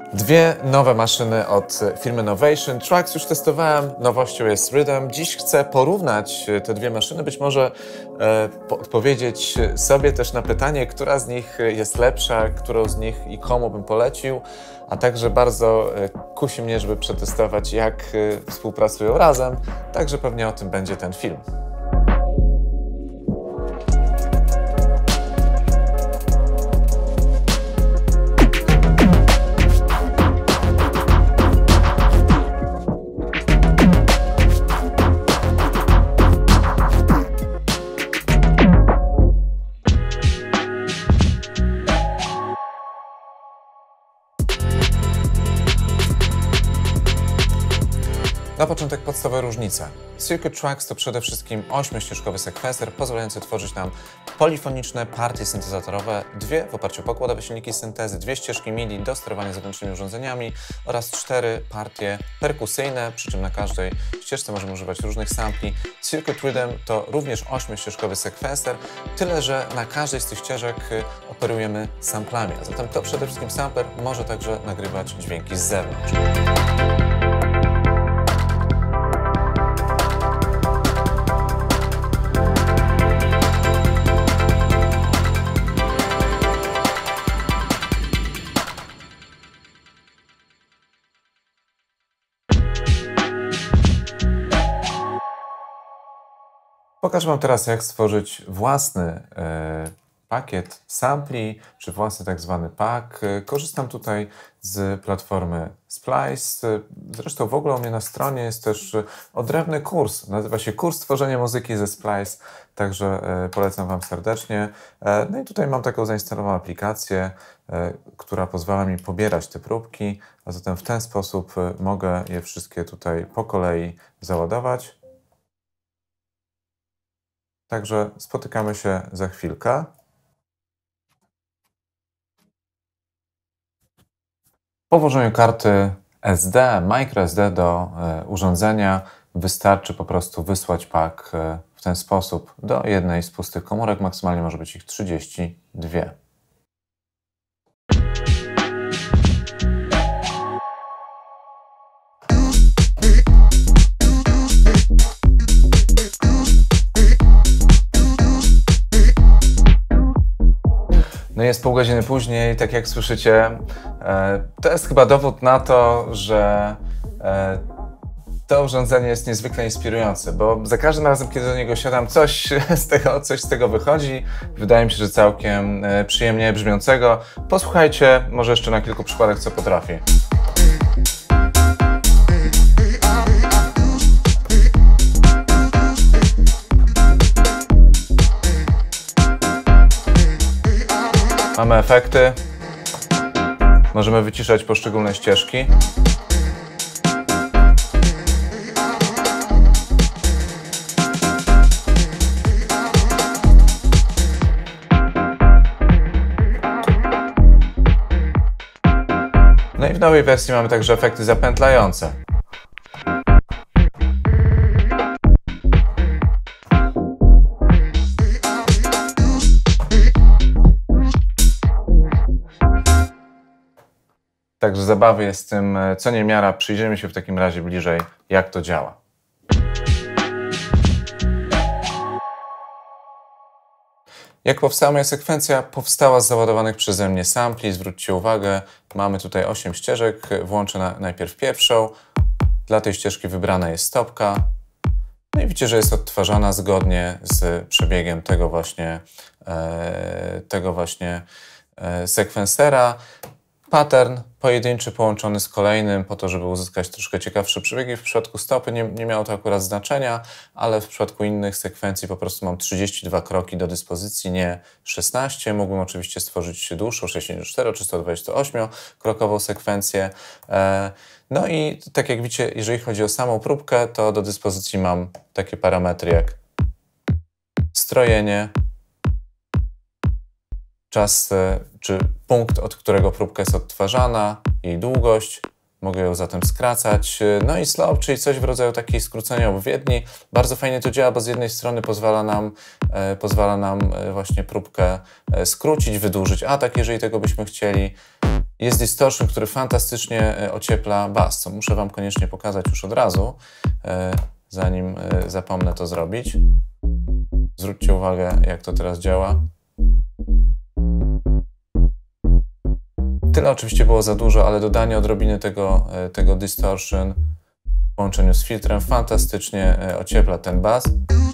Dwie nowe maszyny od firmy Novation. Trax już testowałem, nowością jest Rhythm. Dziś chcę porównać te dwie maszyny, być może odpowiedzieć sobie też na pytanie, która z nich jest lepsza, którą z nich i komu bym polecił, a także bardzo kusi mnie, żeby przetestować, jak współpracują razem, także pewnie o tym będzie ten film. Na początek podstawowe różnice. Circuit Trax to przede wszystkim 8-ścieżkowy sekwenser pozwalający tworzyć nam polifoniczne partie syntezatorowe, dwie w oparciu o pokładowe silniki syntezy, 2 ścieżki MIDI do sterowania zewnętrznymi urządzeniami oraz 4 partie perkusyjne, przy czym na każdej ścieżce możemy używać różnych sampli. Circuit Rhythm to również 8-ścieżkowy sekwenser, tyle że na każdej z tych ścieżek operujemy samplami, a zatem to przede wszystkim sampler może także nagrywać dźwięki z zewnątrz. Pokażę Wam teraz, jak stworzyć własny pakiet sampli, czy własny tak zwany pack. Korzystam tutaj z platformy Splice. Zresztą w ogóle u mnie na stronie jest też odrębny kurs. Nazywa się Kurs Tworzenia Muzyki ze Splice, także polecam Wam serdecznie. No i tutaj mam taką zainstalowaną aplikację, która pozwala mi pobierać te próbki, a zatem w ten sposób mogę je wszystkie tutaj po kolei załadować. Także spotykamy się za chwilkę. Po włożeniu karty SD, microSD do urządzenia wystarczy po prostu wysłać pack w ten sposób do jednej z pustych komórek. Maksymalnie może być ich 32. No jest pół godziny później, tak jak słyszycie, to jest chyba dowód na to, że to urządzenie jest niezwykle inspirujące, bo za każdym razem, kiedy do niego siadam, coś z tego wychodzi. Wydaje mi się, że całkiem przyjemnie brzmiącego. Posłuchajcie może jeszcze na kilku przykładach, co potrafi. Mamy efekty. Możemy wyciszać poszczególne ścieżki. No i w nowej wersji mamy także efekty zapętlające. Także zabawy jest z tym co niemiara. Przyjrzyjmy się w takim razie bliżej, jak to działa. Jak powstała moja sekwencja? Powstała z załadowanych przeze mnie sampli. Zwróćcie uwagę, mamy tutaj 8 ścieżek. Włączę najpierw pierwszą. Dla tej ścieżki wybrana jest stopka. No i widzicie, że jest odtwarzana zgodnie z przebiegiem tego właśnie sekwensera. Pattern pojedynczy połączony z kolejnym po to, żeby uzyskać troszkę ciekawsze przebiegi. W przypadku stopy nie miało to akurat znaczenia, ale w przypadku innych sekwencji po prostu mam 32 kroki do dyspozycji, nie 16. Mógłbym oczywiście stworzyć dłuższą, 64 czy 128-krokową sekwencję. No i tak jak widzicie, jeżeli chodzi o samą próbkę, to do dyspozycji mam takie parametry jak strojenie, czas czy punkt, od którego próbka jest odtwarzana, jej długość, mogę ją zatem skracać. No i slope, czyli coś w rodzaju takiej skrócenia obwiedni. Bardzo fajnie to działa, bo z jednej strony pozwala nam właśnie próbkę skrócić, wydłużyć atak, jeżeli tego byśmy chcieli. Jest distortion, który fantastycznie ociepla bas, co muszę Wam koniecznie pokazać już od razu, zanim zapomnę to zrobić. Zwróćcie uwagę, jak to teraz działa. Tyle oczywiście było za dużo, ale dodanie odrobiny tego distortion w połączeniu z filtrem fantastycznie ociepla ten bas.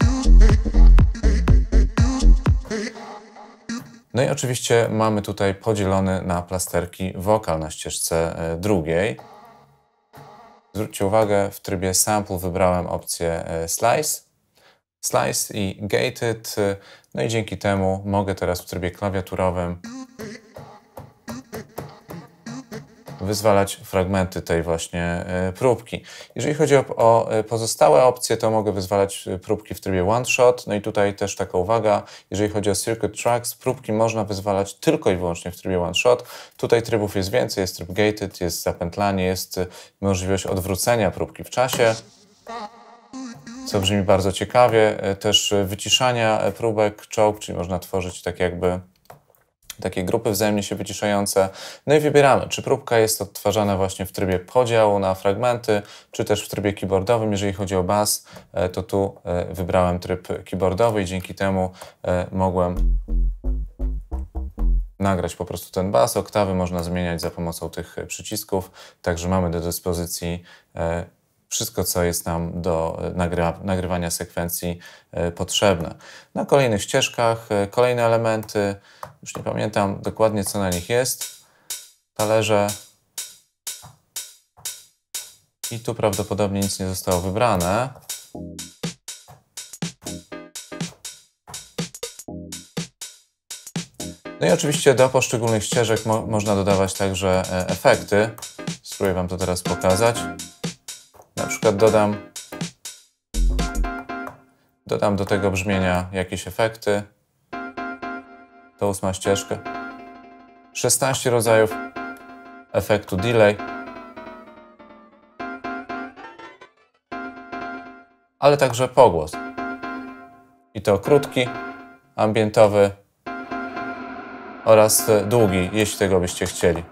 No i oczywiście mamy tutaj podzielony na plasterki wokal na ścieżce drugiej. Zwróćcie uwagę, w trybie sample wybrałem opcję Slice i Gated, no i dzięki temu mogę teraz w trybie klawiaturowym wyzwalać fragmenty tej właśnie próbki. Jeżeli chodzi o pozostałe opcje, to mogę wyzwalać próbki w trybie one shot. No i tutaj też taka uwaga, jeżeli chodzi o circuit tracks, próbki można wyzwalać tylko i wyłącznie w trybie one shot. Tutaj trybów jest więcej, jest tryb gated, jest zapętlanie, jest możliwość odwrócenia próbki w czasie, co brzmi bardzo ciekawie. Też wyciszania próbek choke, czyli można tworzyć tak jakby takie grupy wzajemnie się wyciszające. No i wybieramy, czy próbka jest odtwarzana właśnie w trybie podziału na fragmenty, czy też w trybie keyboardowym. Jeżeli chodzi o bas, to tu wybrałem tryb keyboardowy i dzięki temu mogłem nagrać po prostu ten bas. Oktawy można zmieniać za pomocą tych przycisków, także mamy do dyspozycji wszystko, co jest nam do nagrywania sekwencji potrzebne. Na kolejnych ścieżkach kolejne elementy, już nie pamiętam dokładnie, co na nich jest, talerze i tu prawdopodobnie nic nie zostało wybrane. No i oczywiście do poszczególnych ścieżek można dodawać także efekty. Spróbuję Wam to teraz pokazać. Na przykład dodam do tego brzmienia jakieś efekty. To 8. ścieżka. 16 rodzajów efektu delay. Ale także pogłos. I to krótki, ambientowy oraz długi, jeśli tego byście chcieli.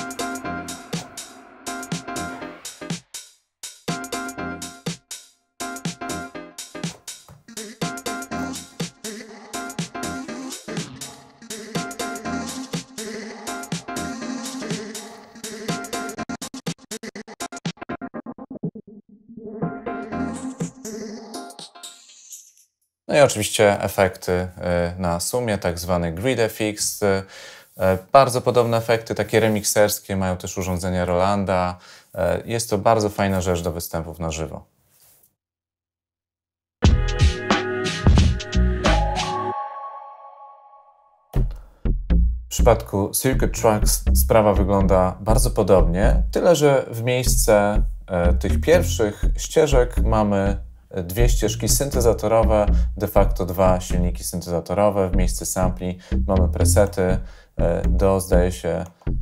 No i oczywiście efekty na sumie, tak zwany Grid FX. Bardzo podobne efekty, takie remixerskie, mają też urządzenia Rolanda. Jest to bardzo fajna rzecz do występów na żywo. W przypadku Circuit Tracks sprawa wygląda bardzo podobnie, tyle że w miejsce tych pierwszych ścieżek mamy 2 ścieżki syntezatorowe, de facto 2 silniki syntezatorowe. W miejsce sampli mamy presety do, zdaje się,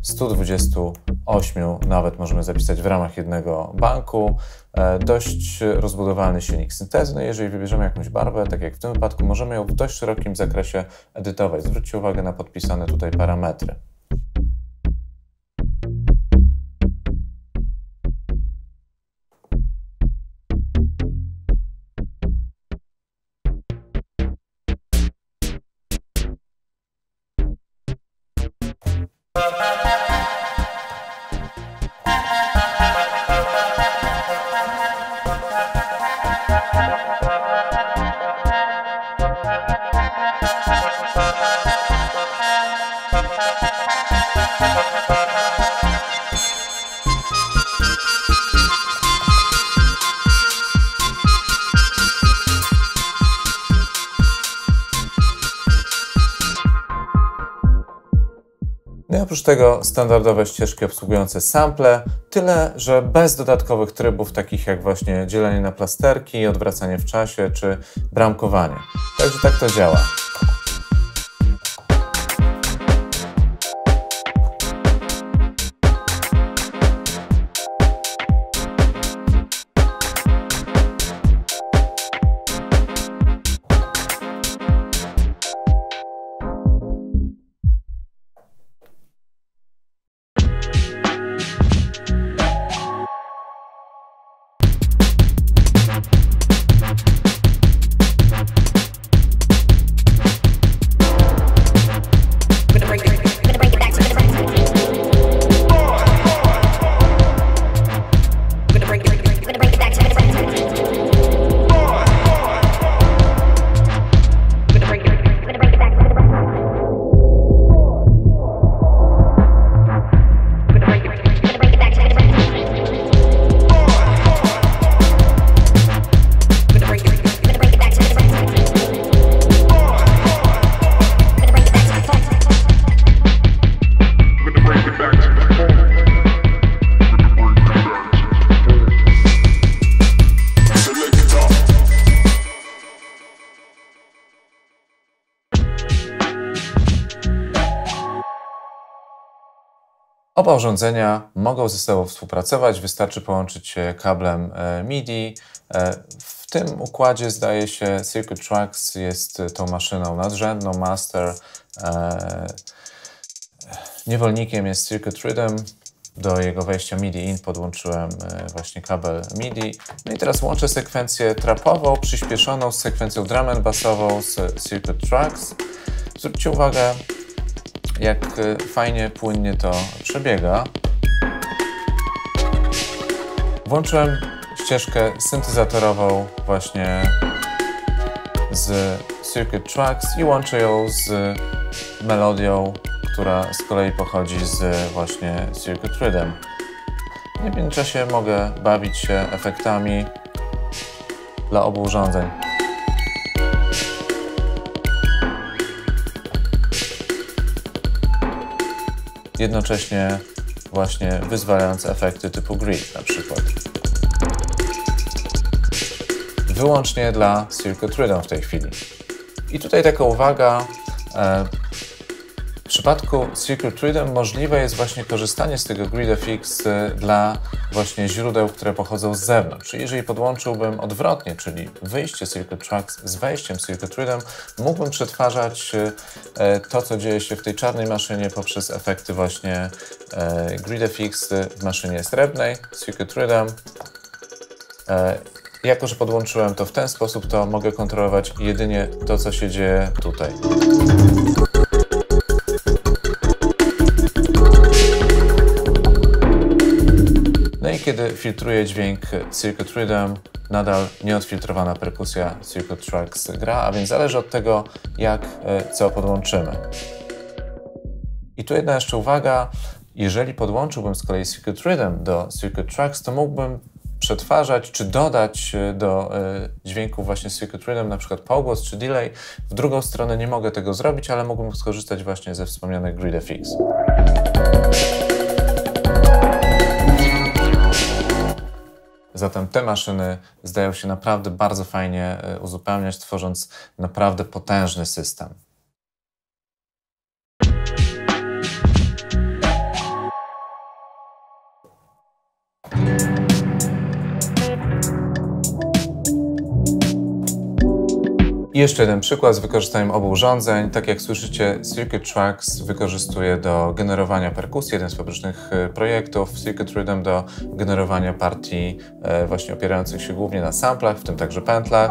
128 nawet możemy zapisać w ramach jednego banku. Dość rozbudowany silnik syntezy. No jeżeli wybierzemy jakąś barwę, tak jak w tym wypadku, możemy ją w dość szerokim zakresie edytować. Zwróćcie uwagę na podpisane tutaj parametry. No i oprócz tego standardowe ścieżki obsługujące sample, tyle że bez dodatkowych trybów takich jak właśnie dzielenie na plasterki, odwracanie w czasie czy bramkowanie. Także tak to działa. Oba urządzenia mogą ze sobą współpracować, wystarczy połączyć je kablem MIDI. W tym układzie zdaje się Circuit Tracks jest tą maszyną nadrzędną, master. Niewolnikiem jest Circuit Rhythm. Do jego wejścia MIDI in podłączyłem właśnie kabel MIDI. No i teraz łączę sekwencję trapową, przyspieszoną z sekwencją drum and bassową z Circuit Tracks. Zwróćcie uwagę, jak fajnie, płynnie to przebiega. Włączyłem ścieżkę syntezatorową właśnie z Circuit Tracks i łączę ją z melodią, która z kolei pochodzi z właśnie Circuit Rhythm. W międzyczasie mogę bawić się efektami dla obu urządzeń. Jednocześnie właśnie wyzwalając efekty typu grid na przykład. Wyłącznie dla Circuit Rhythm w tej chwili. I tutaj taka uwaga, w przypadku Circuit Rhythm możliwe jest właśnie korzystanie z tego GridFX dla właśnie źródeł, które pochodzą z zewnątrz. Czyli jeżeli podłączyłbym odwrotnie, czyli wyjście Circuit Tracks z wejściem Circuit Rhythm, mógłbym przetwarzać to, co dzieje się w tej czarnej maszynie poprzez efekty właśnie GridFX w maszynie srebrnej, Circuit Rhythm. Jako że podłączyłem to w ten sposób, to mogę kontrolować jedynie to, co się dzieje tutaj. No i kiedy filtruję dźwięk Circuit Rhythm, nadal nieodfiltrowana perkusja Circuit Tracks gra, a więc zależy od tego, co podłączymy. I tu jedna jeszcze uwaga, jeżeli podłączyłbym z kolei Circuit Rhythm do Circuit Tracks, to mógłbym przetwarzać czy dodać do dźwięków właśnie Circuit Rhythm na przykład pogłos czy delay. W drugą stronę nie mogę tego zrobić, ale mógłbym skorzystać właśnie ze wspomnianych GridFX. Zatem te maszyny zdają się naprawdę bardzo fajnie uzupełniać, tworząc naprawdę potężny system. I jeszcze jeden przykład z wykorzystaniem obu urządzeń. Tak jak słyszycie, Circuit Tracks wykorzystuje do generowania perkusji, jeden z fabrycznych projektów, Circuit Rhythm do generowania partii właśnie opierających się głównie na samplach, w tym także pętlach.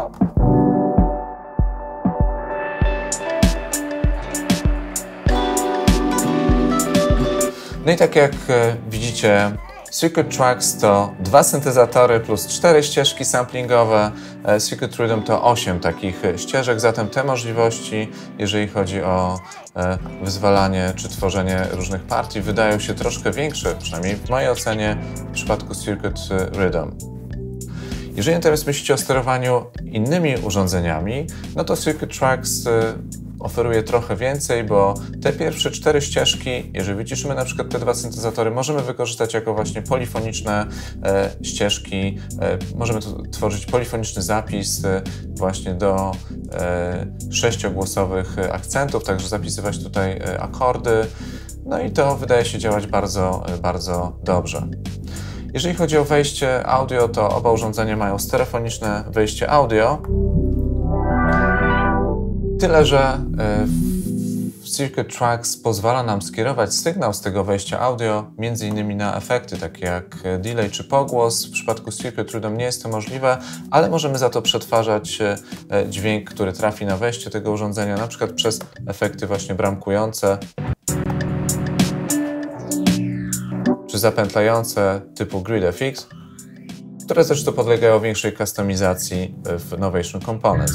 No i tak jak widzicie, Circuit Tracks to 2 syntezatory plus 4 ścieżki samplingowe. Circuit Rhythm to 8 takich ścieżek, zatem te możliwości, jeżeli chodzi o wyzwalanie czy tworzenie różnych partii, wydają się troszkę większe, przynajmniej w mojej ocenie, w przypadku Circuit Rhythm. Jeżeli natomiast myślicie o sterowaniu innymi urządzeniami, no to Circuit Tracks oferuje trochę więcej, bo te pierwsze 4 ścieżki, jeżeli wyciszymy na przykład te 2 syntezatory, możemy wykorzystać jako właśnie polifoniczne ścieżki. Możemy tworzyć polifoniczny zapis właśnie do 6-głosowych akcentów, także zapisywać tutaj akordy. No i to wydaje się działać bardzo, bardzo dobrze. Jeżeli chodzi o wejście audio, to oba urządzenia mają stereofoniczne wejście audio. Tyle, że Circuit Tracks pozwala nam skierować sygnał z tego wejścia audio m.in. na efekty, takie jak delay czy pogłos. W przypadku Circuit Rhythm nie jest to możliwe, ale możemy za to przetwarzać dźwięk, który trafi na wejście tego urządzenia, na przykład przez efekty właśnie bramkujące czy zapętlające typu GridFX, które zresztą podlegają większej kustomizacji w Novation Components.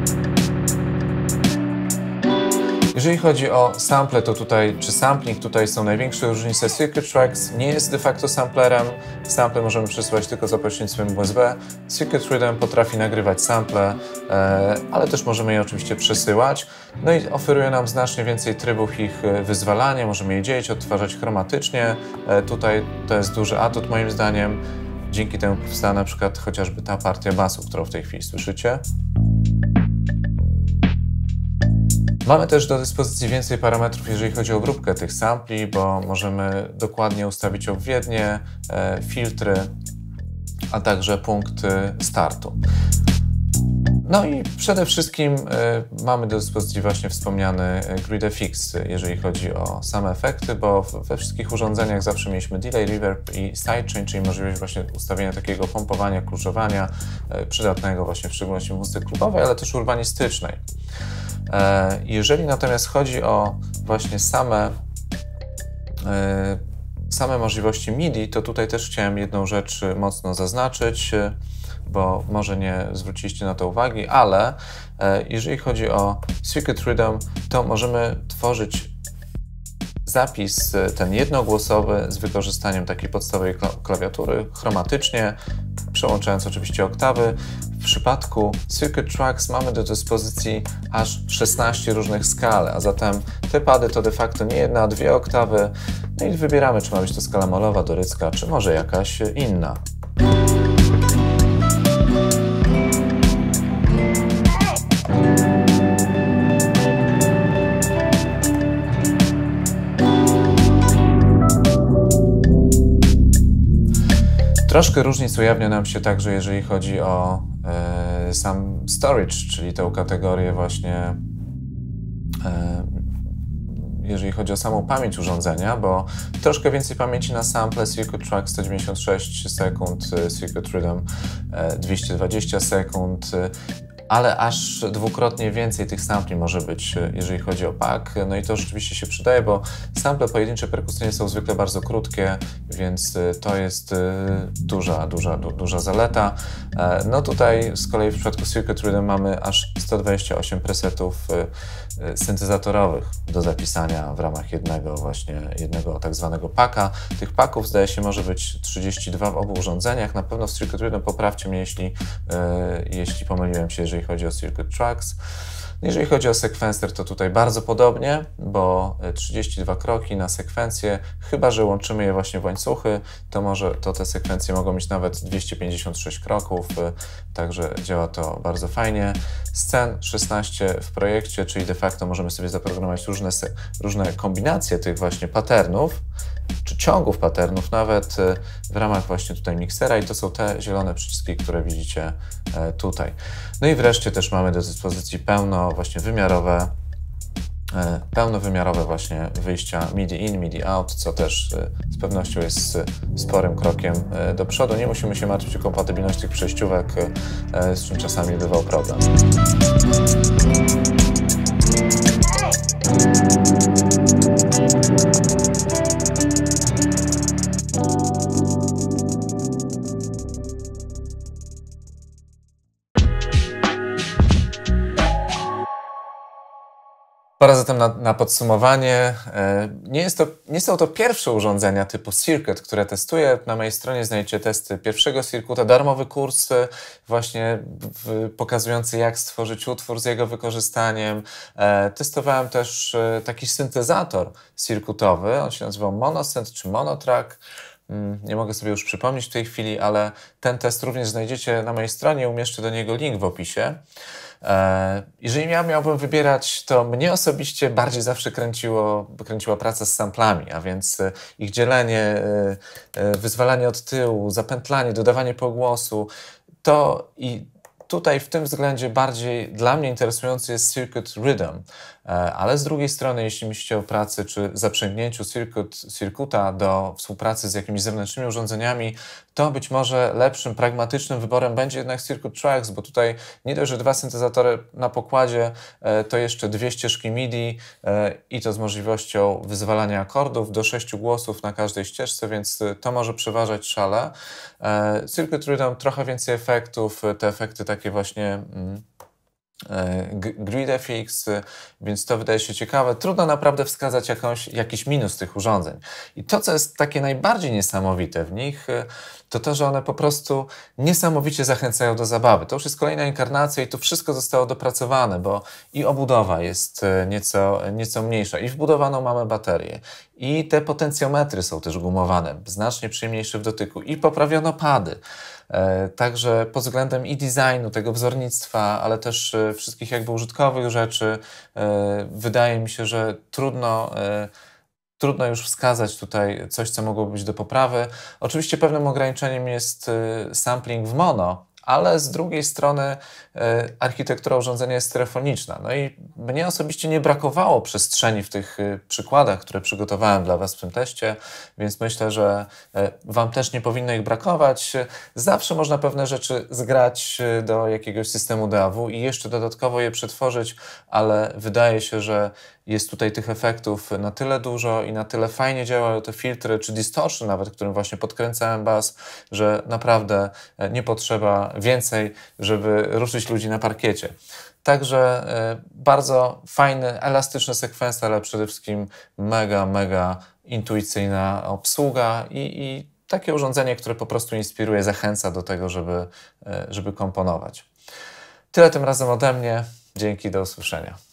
Jeżeli chodzi o sample, to tutaj, czy sampling, tutaj są największe różnice. Circuit Tracks nie jest de facto samplerem. Sample możemy przesyłać tylko za pośrednictwem USB. Circuit Rhythm potrafi nagrywać sample, ale też możemy je oczywiście przesyłać. No i oferuje nam znacznie więcej trybów ich wyzwalania. Możemy je dzielić, odtwarzać chromatycznie. Tutaj to jest duży atut moim zdaniem. Dzięki temu powstała na przykład chociażby ta partia basu, którą w tej chwili słyszycie. Mamy też do dyspozycji więcej parametrów, jeżeli chodzi o obróbkę tych sampli, bo możemy dokładnie ustawić odpowiednie filtry, a także punkty startu. No i przede wszystkim mamy do dyspozycji właśnie wspomniany GridFX, jeżeli chodzi o same efekty, bo we wszystkich urządzeniach zawsze mieliśmy delay, reverb i sidechain, czyli możliwość właśnie ustawienia takiego pompowania, kluczowania, przydatnego właśnie w szczególności w muzyce klubowej, ale też urbanistycznej. Jeżeli natomiast chodzi o właśnie same możliwości MIDI, to tutaj też chciałem jedną rzecz mocno zaznaczyć, bo może nie zwróciliście na to uwagi, ale jeżeli chodzi o Circuit Rhythm, to możemy tworzyć zapis ten jednogłosowy z wykorzystaniem takiej podstawowej klawiatury chromatycznie, przełączając oczywiście oktawy. W przypadku Circuit Tracks mamy do dyspozycji aż 16 różnych skal, a zatem te pady to de facto nie jedna, a dwie oktawy. No i wybieramy, czy ma być to skala molowa, dorycka, czy może jakaś inna. Troszkę różnic ujawnia nam się także, jeżeli chodzi o sam storage, czyli tę kategorię właśnie, jeżeli chodzi o samą pamięć urządzenia, bo troszkę więcej pamięci na sample, Circuit Track 196 sekund, Circuit Rhythm 220 sekund, ale aż dwukrotnie więcej tych sampli może być, jeżeli chodzi o pack. No i to rzeczywiście się przydaje, bo sample pojedyncze perkusyjne są zwykle bardzo krótkie, więc to jest duża zaleta. No tutaj z kolei w przypadku Circuit Rhythm mamy aż 128 presetów syntezatorowych do zapisania w ramach jednego tak zwanego packa. Tych packów zdaje się może być 32 w obu urządzeniach. Na pewno w Circuit Rhythm poprawcie mnie, jeśli pomyliłem się, jeżeli chodzi o Circuit Tracks. Jeżeli chodzi o sekwencer, to tutaj bardzo podobnie, bo 32 kroki na sekwencję, chyba że łączymy je właśnie w łańcuchy, to te sekwencje mogą mieć nawet 256 kroków, także działa to bardzo fajnie. Scen 16 w projekcie, czyli de facto możemy sobie zaprogramować różne kombinacje tych właśnie patternów, czy ciągów patternów nawet w ramach właśnie tutaj miksera i to są te zielone przyciski, które widzicie tutaj. No i wreszcie też mamy do dyspozycji pełnowymiarowe właśnie wyjścia MIDI in, MIDI out, co też z pewnością jest sporym krokiem do przodu. Nie musimy się martwić o kompatybilność tych przejściówek, z czym czasami bywał problem. Pora zatem na podsumowanie. Nie są to pierwsze urządzenia typu Circuit, które testuję. Na mojej stronie znajdziecie testy pierwszego Circuita, darmowy kurs właśnie pokazujący, jak stworzyć utwór z jego wykorzystaniem. Testowałem też taki syntezator circuitowy, on się nazywał Monosynth czy Monotrack. Nie mogę sobie już przypomnieć w tej chwili, ale ten test również znajdziecie na mojej stronie, umieszczę do niego link w opisie. Jeżeli ja miałbym wybierać, to mnie osobiście bardziej zawsze kręciła praca z samplami, a więc ich dzielenie, wyzwalanie od tyłu, zapętlanie, dodawanie pogłosu, tutaj w tym względzie bardziej dla mnie interesujący jest Circuit Rhythm, ale z drugiej strony, jeśli myślicie o pracy czy zaprzęgnięciu Circuita do współpracy z jakimiś zewnętrznymi urządzeniami, to być może lepszym, pragmatycznym wyborem będzie jednak Circuit Tracks, bo tutaj nie dość, że 2 syntezatory na pokładzie, to jeszcze 2 ścieżki MIDI i to z możliwością wyzwalania akordów do 6 głosów na każdej ścieżce, więc to może przeważać szale. Circuit Rhythm trochę więcej efektów, te efekty takie właśnie GridFX, więc to wydaje się ciekawe. Trudno naprawdę wskazać jakiś minus tych urządzeń. I to, co jest takie najbardziej niesamowite w nich, to to, że one po prostu niesamowicie zachęcają do zabawy. To już jest kolejna inkarnacja i to wszystko zostało dopracowane, bo i obudowa jest nieco mniejsza, i wbudowaną mamy baterię, I te potencjometry są też gumowane, znacznie przyjemniejsze w dotyku. I poprawiono pady. Także pod względem i designu, tego wzornictwa, ale też wszystkich jakby użytkowych rzeczy, wydaje mi się, że trudno już wskazać tutaj coś, co mogłoby być do poprawy. Oczywiście pewnym ograniczeniem jest sampling w mono, ale z drugiej strony architektura urządzenia jest stereofoniczna. No i mnie osobiście nie brakowało przestrzeni w tych przykładach, które przygotowałem dla Was w tym teście, więc myślę, że Wam też nie powinno ich brakować. Zawsze można pewne rzeczy zgrać do jakiegoś systemu DAW i jeszcze dodatkowo je przetworzyć, ale wydaje się, że jest tutaj tych efektów na tyle dużo i na tyle fajnie działają te filtry, czy distortion nawet, którym właśnie podkręcałem bas, że naprawdę nie potrzeba więcej, żeby ruszyć ludzi na parkiecie. Także bardzo fajny, elastyczny sekwencer, ale przede wszystkim mega intuicyjna obsługa i takie urządzenie, które po prostu inspiruje, zachęca do tego, żeby komponować. Tyle tym razem ode mnie. Dzięki, do usłyszenia.